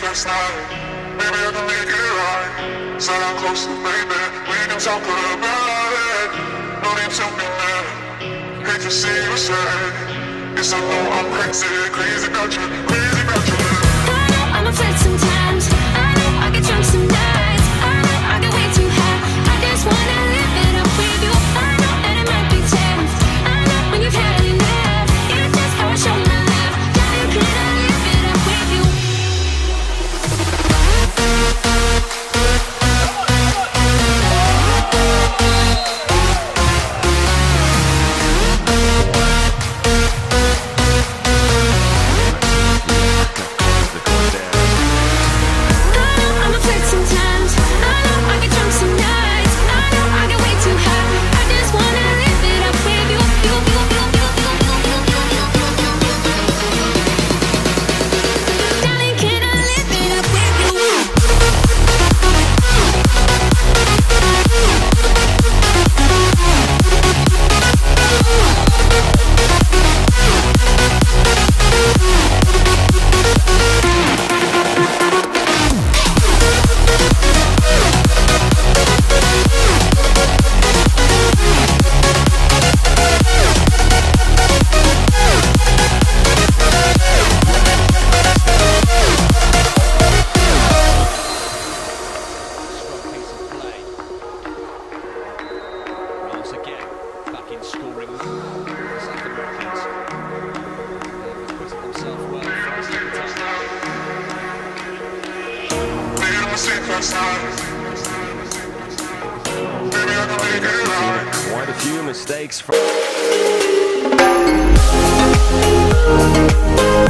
last night. Maybe I can make it right. Sit down closer, baby. We can talk about it. No need to be mad. Hate to see you sad. Yes, I know I'm crazy, crazy about you, crazy about you. I know I'm a flirt sometimes. I know I get drunk some nights. I know I get way too high. I just wanna live it up with you. I know that it might be tense. I know when you've had enough. It's just how I show my love. Darling, can I live it up with you? Quite a few mistakes from